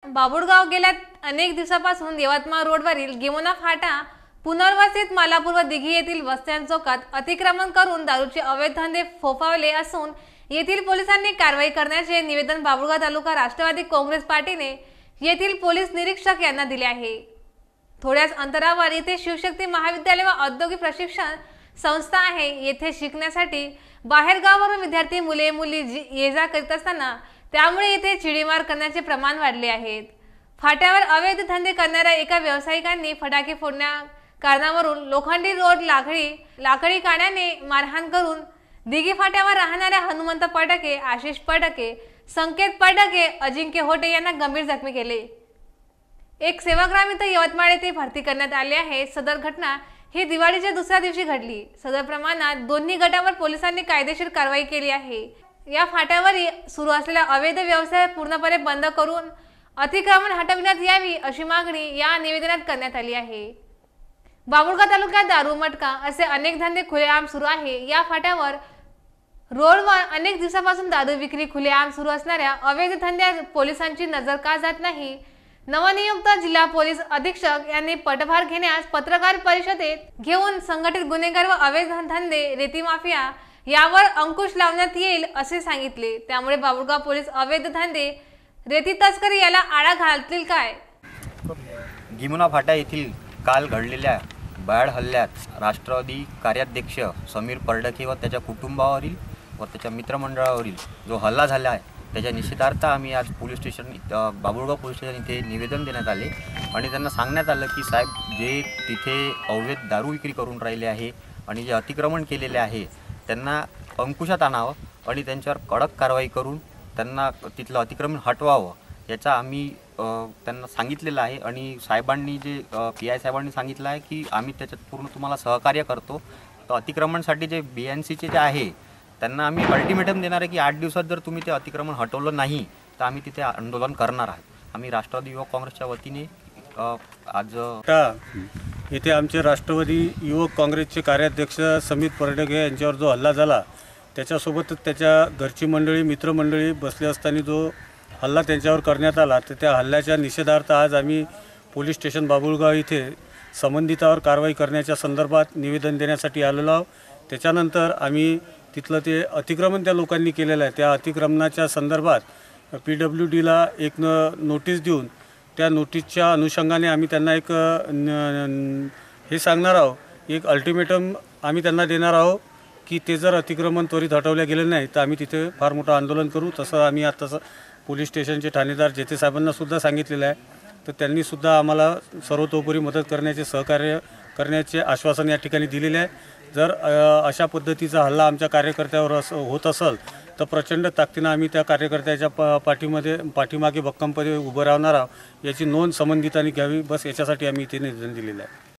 बाबुळगाव गेल्या अनेक दिवसापासून यवतमाळ रोडवरील गिमोना फाटा पुनर्वसित मालापूर व दिघी येथील वस्त्यां चौकात अतिक्रमण करून दारूचे अवैध धंदे फोफावले असून येथील पोलिसांनी कारवाई करण्याचे निवेदन बाबुळगाव तालुका राष्ट्रवादी काँग्रेस पार्टीने येथील पोलीस निरीक्षक यांना दिले आहे। थोड्याच अंतरावर येथे शिवशक्ती महाविद्यालय व औद्योगिक प्रशिक्षण संस्था आहे। येथे शिकण्यासाठी बाहेरगावावरून विद्यार्थी मुले मुली ये जा करीत असताना त्यामुळे येथे चिडीमार करण्याचे प्रमाण वाढले आहे। फाट्यावर अवैध धंदे करणाऱ्या एका व्यावसायिकांनी फटाके फोडण्या कारणावरून लोखंडी रोड लाकडी काड्याने मारहाण करून दिघी फाट्यावर राहणाऱ्या हनुमंत पडके, आशिष पडके, संकेत पडके, अजिंक्य होटे यांना गंभीर जखमी केले। एक सेवाग्राम इथं यवतमाळ येथे भरती करण्यात आले आहे। सदर घटना ही दिवाळीच्या दुसऱ्या दिवशी घडली। सदर प्रमाणात दोन्ही गटावर पोलिसांनी कायदेशीर कारवाई केली आहे। या फाट्यावर सुरू असलेला अवैध व्यवसाय पूर्णपणे बंद करून अतिक्रमण हटविण्यात यावी अशी मागणी या निवेदनात करण्यात आली आहे। बाबुळगाव तालुक्यात दारू मटका असे अनेक धंदे खुलेआम सुरू आहे। या फाट्यावर रोडवर अनेक दिवसापासून दारू विक्री खुलेआम सुरू असणाऱ्या अवैध धंद्यावर पोलिसांची नजर का जात नाही। नवनियुक्त जिल्हा पोलीस अधीक्षक यांनी पटभार घेण्यास पत्रकार परिषदेत घेऊन संघटित गुन्हेगार व अवैध धंदे, रेती माफिया यावर अंकुश लावण्यात येईल असे सांगितले। त्यामुळे बाबुळगाव पोलीस अवैध धंदे, रेती तस्करी याला आळा घालतील काय? गिमोना फाटा येथील काल घडलेल्या भ्याड हल्ल्यात राष्ट्रवादी कार्याध्यक्ष समीर परडके व त्याच्या कुटुंबावरील व त्याच्या मित्रमंडळावरील जो हल्ला झाला आहे त्याच्या निषेधार्थ आम्ही आज police station Babulgaon police station इथे निवेदन देण्यात आले आणि त्यांना सांगण्यात आलं की साहेब, जे तिथे अवैध दारू विक्री करून राहिले आहे आणि जे अतिक्रमण केलेले आहे त्यांना अंकुशात आणावं आणि त्यांच्यावर कडक कारवाई करून त्यांना तिथलं अतिक्रमण हटवावं याचा आम्ही त्यांना सांगितलेलं आहे। आणि साहेबांनी जे PI साहेबांनी सांगितलं आहे की आम्ही त्याच्यात पूर्ण तुम्हाला सहकार्य करतो। तर अतिक्रमणसाठी जे BNCचे जे आहे त्यांना आम्ही अल्टिमेटम देणार आहे की 8 दिवसात जर तुम्ही ते अतिक्रमण हटवलं नाही तर आम्ही तिथे आंदोलन करणार आहोत। आम्ही राष्ट्रवादी युवक काँग्रेसच्या वतीने आज येथे आमचे राष्ट्रवादी युवक काँग्रेसचे कार्याध्यक्ष समीर परडके यांच्यावर जो हल्ला झाला त्याच्यासोबतच त्याच्या घरची मंडळी, मित्रमंडळी बसले असताना जो हल्ला त्यांच्यावर करण्यात आला तर त्या हल्ल्याच्या निषेधार्थ आज आम्ही पोलीस स्टेशन बाबुळगाव इथे संबंधितावर कारवाई करण्याच्या संदर्भात निवेदन देण्यासाठी आलेलो आहोत। त्याच्यानंतर आम्ही तिथलं ते अतिक्रमण त्या लोकांनी केलेलं आहे त्या अतिक्रमणाच्या संदर्भात PWDला एक नोटीस देऊन त्या नोटीसच्या अनुषंगाने आम्ही त्यांना एक हे सांगणार आहोत, एक अल्टिमेटम आम्ही त्यांना देणार आहोत की ते जर अतिक्रमण त्वरित हटवले गेले नाही तर आम्ही तिथे फार मोठं आंदोलन करू। तसं आम्ही आता पोलीस स्टेशनचे ठाणेदार जेथे साहेबांना सुद्धा सांगितलेलं आहे तर त्यांनी सुद्धा आम्हाला सर्वतोपरी मदत करण्याचे, सहकार्य करण्याचे आश्वासन या ठिकाणी दिलेले आहे। जर अशा पद्धतीचा हल्ला आमच्या कार्यकर्त्यावर होत असेल तर प्रचंड ताकदीनं आम्ही त्या कार्यकर्त्याच्या पाठीमागे भक्कमपणे उभं राहणार आहोत याची नोंद संबंधितांनी घ्यावी। बस याच्यासाठी आम्ही इथे निवेदन दिलेलं आहे।